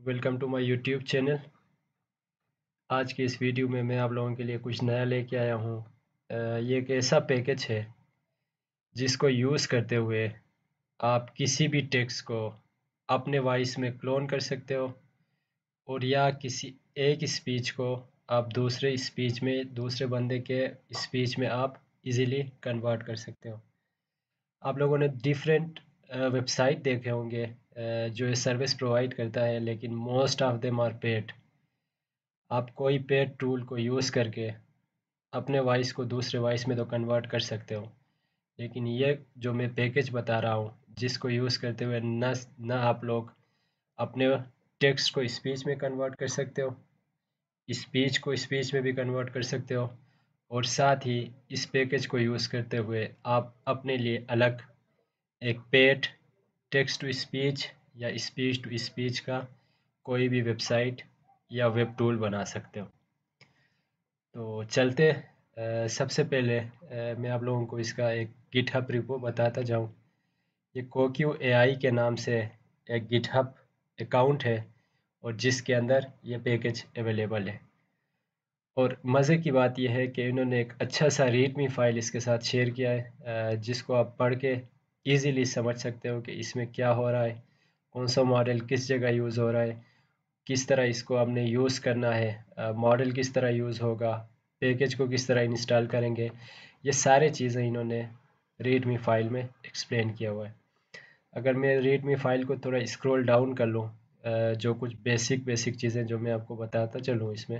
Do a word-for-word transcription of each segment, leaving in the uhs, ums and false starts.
Welcome to my YouTube channel. आज की इस वीडियो में मैं आप लोगों के लिए कुछ नया लेके आया हूँ। अ, ये एक ऐसा पैकेज है जिसको यूज़ करते हुए आप किसी भी टेक्स्ट को अपने वॉइस में क्लोन कर सकते हो और या किसी एक स्पीच को आप दूसरे स्पीच में दूसरे बंदे के स्पीच में आप इजीली कन्वर्ट कर सकते हो। आप लोगों ने डिफरेंट वेबसाइट देखे होंगे अ, जो ये सर्विस प्रोवाइड करता है, लेकिन most of them are paid. आप कोई पेड टूल को यूज़ करके अपने वॉइस को दूसरे वॉइस में तो कन्वर्ट कर सकते हो, लेकिन ये जो मैं पैकेज बता रहा हूँ जिसको यूज़ करते हुए न न आप लोग अपने टेक्स्ट को स्पीच में कन्वर्ट कर सकते हो, स्पीच को स्पीच में भी कन्वर्ट कर सकते हो, और साथ ही इस पैकेज को यूज़ करते हुए आप अपने लिए अलग एक पेड टेक्स्ट टू स्पीच या स्पीच टू स्पीच का कोई भी वेबसाइट या वेब टूल बना सकते हो। तो चलते अ, सबसे पहले अ, मैं आप लोगों को इसका एक गिटहब रिपो बताता जाऊं। ये कोक्यू एआई के नाम से एक गिटहब अकाउंट है और जिसके अंदर ये पैकेज अवेलेबल है। और मज़े की बात यह है कि इन्होंने एक अच्छा सा रीडमी फाइल इसके साथ शेयर किया है, अ, जिसको आप पढ़ के इजीली समझ सकते हो कि इसमें क्या हो रहा है, कौन सा मॉडल किस जगह यूज़ हो रहा है, किस तरह इसको हमने यूज़ करना है, मॉडल किस तरह यूज़ होगा, पैकेज को किस तरह इंस्टॉल करेंगे। ये सारे चीज़ें इन्होंने रीडमी फाइल में एक्सप्लेन किया हुआ है। अगर मैं रीडमी फाइल को थोड़ा स्क्रॉल डाउन कर लूँ, अ, जो कुछ बेसिक बेसिक चीज़ें जो मैं आपको बताता चलूँ इसमें,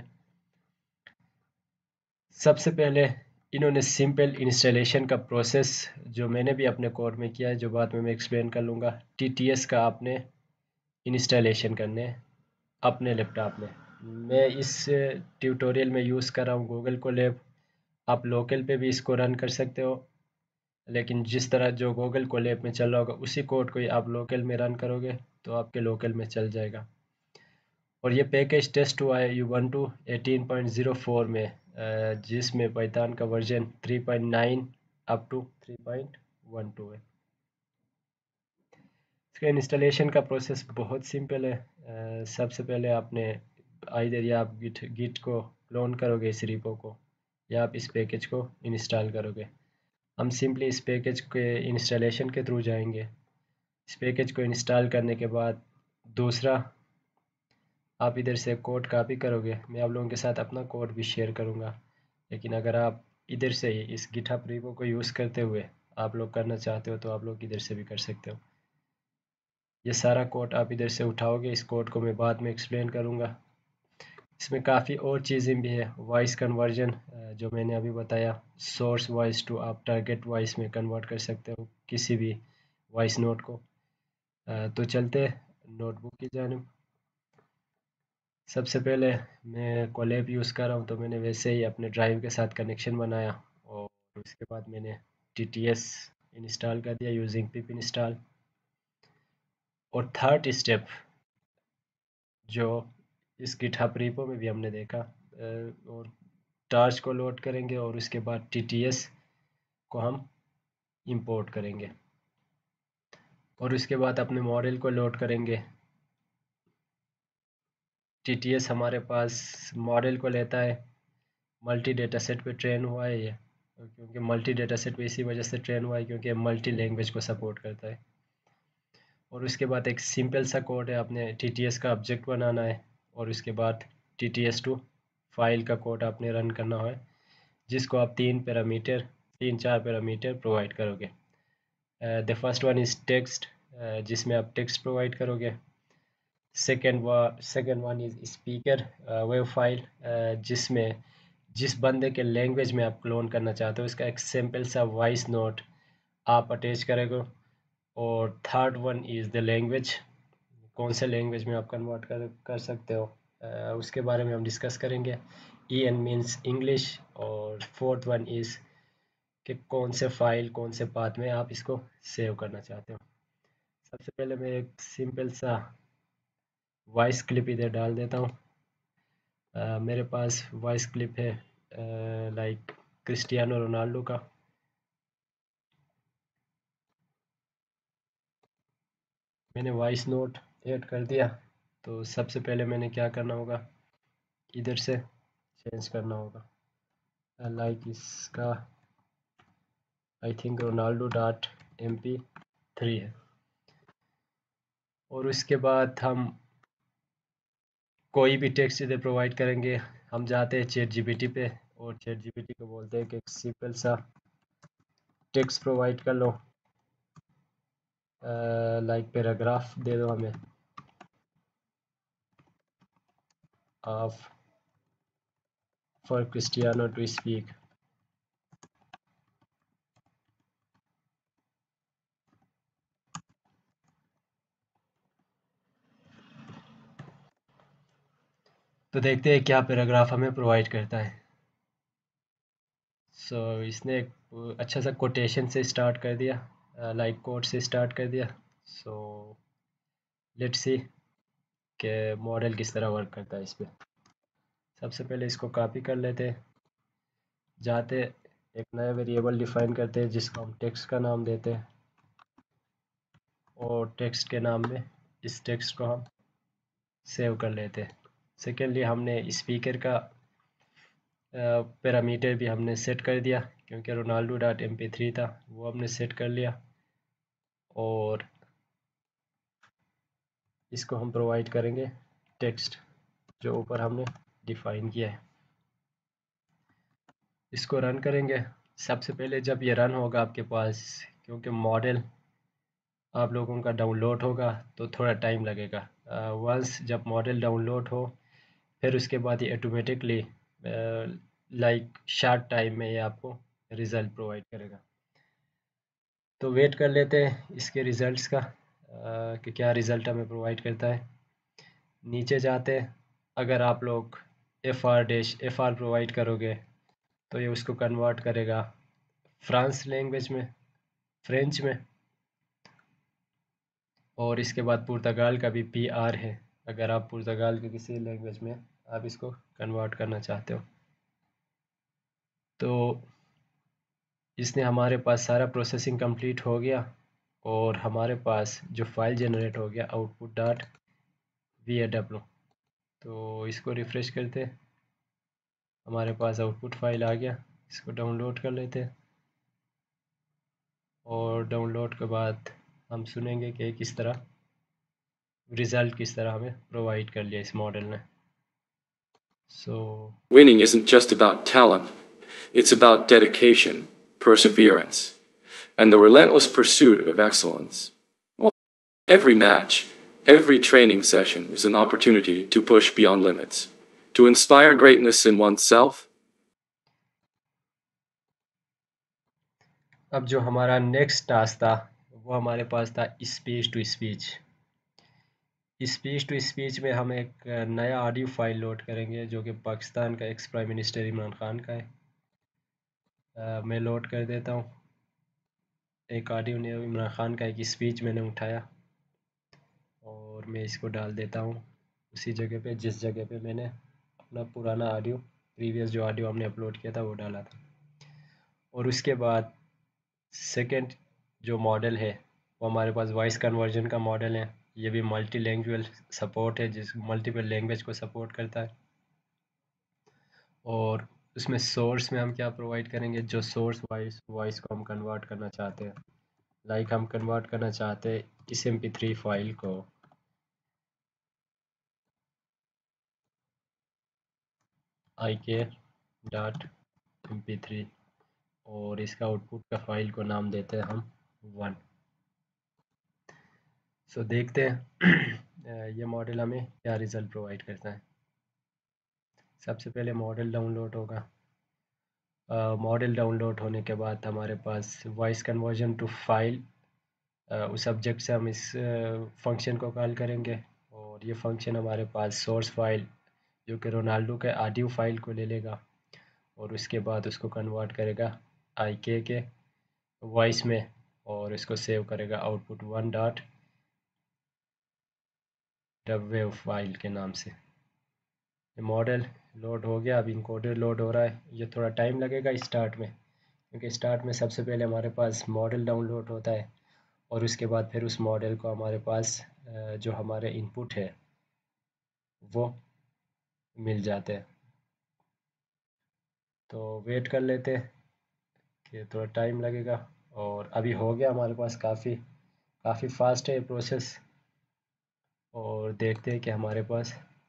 सबसे पहले इन्होंने सिंपल इंस्टॉलेशन का प्रोसेस जो मैंने भी अपने कोड में किया है, जो बाद में मैं एक्सप्लेन कर लूँगा। टीटीएस का आपने इंस्टॉलेशन करने हैं अपने लैपटॉप में। मैं इस ट्यूटोरियल में यूज़ कर रहा हूँ गूगल कोलैब। आप लोकल पे भी इसको रन कर सकते हो, लेकिन जिस तरह जो गूगल कोलैब में चल रहा होगा उसी कोड को ही आप लोकल में रन करोगे तो आपके लोकल में चल जाएगा। और ये पैकेज टेस्ट हुआ है Ubuntu eighteen point zero four में, अ, जिसमें पाइथन का version three point nine up to three point one two है। इसका इंस्टॉलेशन का प्रोसेस बहुत सिंपल है। अ, सबसे पहले आपने आइदर या आप गिट गिट को क्लोन करोगे इस रिपो को, या आप इस पैकेज को इंस्टॉल करोगे। हम सिंपली इस पैकेज के इंस्टॉलेशन के थ्रू जाएंगे। इस पैकेज को इंस्टॉल करने के बाद दूसरा आप इधर से कोड कॉपी करोगे। मैं आप लोगों के साथ अपना कोड भी शेयर करूँगा, लेकिन अगर आप इधर से ही इस गिटहब रिपो को यूज़ करते हुए आप लोग करना चाहते हो तो आप लोग इधर से भी कर सकते हो। ये सारा कोड आप इधर से उठाओगे। इस कोड को मैं बाद में एक्सप्लेन करूँगा। इसमें काफ़ी और चीज़ें भी है। वॉइस कन्वर्जन जो मैंने अभी बताया, सोर्स वॉइस टू आप टारगेट वॉइस में कन्वर्ट कर सकते हो किसी भी वॉइस नोट को। अ, तो चलते नोटबुक की जानिब। सबसे पहले मैं कोलैब यूज़ कर रहा हूँ, तो मैंने वैसे ही अपने ड्राइव के साथ कनेक्शन बनाया और उसके बाद मैंने टी टी एस इंस्टॉल कर दिया यूजिंग पिप इंस्टॉल। और थर्ड स्टेप जो इस गिटहब रिपो में भी हमने देखा, अ, और टार्च को लोड करेंगे और उसके बाद टी टी एस को हम इंपोर्ट करेंगे और उसके बाद अपने मॉडल को लोड करेंगे। टी टी एस हमारे पास मॉडल को लेता है, मल्टी डेटा सेट पे ट्रेन हुआ है ये, क्योंकि मल्टी डेटा सेट पे इसी वजह से ट्रेन हुआ है क्योंकि मल्टी लैंग्वेज को सपोर्ट करता है। और उसके बाद एक सिंपल सा कोड है, आपने टी टी एस का ऑब्जेक्ट बनाना है और उसके बाद T T S to file का कोड आपने रन करना है, जिसको आप तीन पैरामीटर तीन चार पैरामीटर प्रोवाइड करोगे। The first one is text, जिसमें आप टेक्स्ट प्रोवाइड करोगे। सेकेंड वा second one is speaker wav file, जिसमें जिस बंदे के लैंग्वेज में आप क्लोन करना चाहते हो इसका एक सिंपल सा वॉइस नोट आप अटैच करोगे। और third one is the language, कौन से लैंग्वेज में आप कन्वर्ट कर कर सकते हो, अ, उसके बारे में हम डिस्कस करेंगे। E N means English. और फोर्थ वन इज़ कि कौन से फाइल कौन से पाथ में आप इसको सेव करना चाहते हो। सबसे पहले मैं एक सिंपल सा वॉइस क्लिप इधर डाल देता हूँ। अ, मेरे पास वॉइस क्लिप है लाइक क्रिस्टियानो रोनाल्डो का। मैंने वॉइस नोट ऐड कर दिया। तो सबसे पहले मैंने क्या करना होगा, इधर से चेंज करना होगा, लाइक इसका I think Ronaldo dot M P three है। और उसके बाद हम कोई भी टेक्स्ट इधर प्रोवाइड करेंगे। हम जाते हैं चैट जीपीटी पे और चैट जीपीटी को बोलते हैं कि एक सिंपल सा टेक्स्ट प्रोवाइड कर लो, लाइक पैराग्राफ दे दो हमें, of for Cristiano to speak. तो देखते हैं क्या पैराग्राफ हमें प्रोवाइड करता है। सो so, इसने एक अच्छा सा कोटेशन से स्टार्ट कर दिया, लाइक कोट से स्टार्ट कर दिया। सो लेट्स सी कि मॉडल किस तरह वर्क करता है इस पर। सबसे पहले इसको कॉपी कर लेते हैं, जाते एक नया वेरिएबल डिफाइन करते हैं जिसको हम टेक्स्ट का नाम देते हैं, और टेक्स्ट के नाम में इस टेक्स्ट को हम सेव कर लेते हैं। सेकेंडली हमने स्पीकर का पैरामीटर भी हमने सेट कर दिया, क्योंकि Ronaldo dot M P three था वो हमने सेट कर लिया, और इसको हम प्रोवाइड करेंगे टेक्स्ट जो ऊपर हमने डिफाइन किया है। इसको रन करेंगे। सबसे पहले जब ये रन होगा आपके पास, क्योंकि मॉडल आप लोगों का डाउनलोड होगा तो थोड़ा टाइम लगेगा। वंस जब मॉडल डाउनलोड हो फिर उसके बाद ये ऑटोमेटिकली लाइक शार्ट टाइम में ये आपको रिज़ल्ट प्रोवाइड करेगा। तो वेट कर लेते हैं इसके रिज़ल्ट्स का, uh, कि क्या रिज़ल्ट हमें प्रोवाइड करता है। नीचे जाते हैं, अगर आप लोग F R dash F R provide करोगे तो ये उसको कन्वर्ट करेगा फ्रांस लैंग्वेज में, फ्रेंच में, और इसके बाद पुर्तगाल का भी पी आर है, अगर आप पुर्तगाल के किसी लैंग्वेज में आप इसको कन्वर्ट करना चाहते हो। तो इसने हमारे पास सारा प्रोसेसिंग कंप्लीट हो गया, और हमारे पास जो फाइल जनरेट हो गया output dot V A W. तो इसको रिफ़्रेश करते हैं, हमारे पास आउटपुट फाइल आ गया। इसको डाउनलोड कर लेते हैं, और डाउनलोड के बाद हम सुनेंगे कि किस तरह रिज़ल्ट किस तरह हमें प्रोवाइड कर लिया इस मॉडल ने। सो Winning isn't just about talent, it's about dedication, perseverance, and the relentless pursuit of excellence. Every match, every training session is an opportunity to push beyond limits, to inspire greatness in oneself. अब जो हमारा next task था वो हमारे पास था speech to speech. Speech to speech में हम एक नया ऑडियो फाइल लोड करेंगे जो कि पाकिस्तान का ex prime minister Imran Khan का है। आ, मैं लोड कर देता हूँ एक ऑडियो ने इमरान खान का एक स्पीच मैंने उठाया, और मैं इसको डाल देता हूँ उसी जगह पे जिस जगह पे मैंने अपना पुराना ऑडियो, प्रीवियस जो ऑडियो हमने अपलोड किया था वो डाला था। और उसके बाद सेकंड जो मॉडल है वो हमारे पास वॉइस कन्वर्जन का मॉडल है। ये भी मल्टी लैंग्वेज सपोर्ट है, जिस मल्टीपल लैंग्वेज को सपोर्ट करता है। और उसमें सोर्स में हम क्या प्रोवाइड करेंगे, जो सोर्स वॉइस वॉइस को हम कन्वर्ट करना चाहते हैं, लाइक हम कन्वर्ट करना चाहते हैं इस एम पी थ्री फाइल को आई के डॉट एम पी थ्री, और इसका आउटपुट का फाइल को नाम देते हैं हम वन। सो so, देखते हैं ये मॉडल हमें क्या रिज़ल्ट प्रोवाइड करता है। सबसे पहले मॉडल डाउनलोड होगा। मॉडल uh, डाउनलोड होने के बाद हमारे पास वॉइस कन्वर्जन टू फाइल, उस सब्जेक्ट से हम इस फंक्शन uh, को कॉल करेंगे, और ये फंक्शन हमारे पास सोर्स फाइल जो कि रोनाल्डो के ऑडियो फाइल को ले लेगा, और उसके बाद उसको कन्वर्ट करेगा आई के के वॉइस में, और इसको सेव करेगा output one dot wave file के नाम से। मॉडल लोड हो गया, अब इनकोडर लोड हो रहा है। ये थोड़ा टाइम लगेगा स्टार्ट में, क्योंकि स्टार्ट में सबसे पहले हमारे पास मॉडल डाउनलोड होता है, और उसके बाद फिर उस मॉडल को हमारे पास जो हमारे इनपुट है वो मिल जाते। तो वेट कर लेते कि थोड़ा टाइम लगेगा, और अभी हो गया हमारे पास, काफ़ी काफ़ी फास्ट है ये प्रोसेस। और देखते हैं कि हमारे पास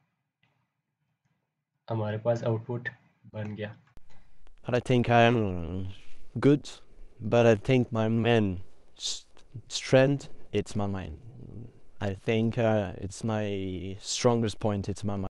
हमारे पास आउटपुट बन गया। But I think I am good. But I think my main s- strength it's my mind. I think uh, it's my strongest point. It's my mind.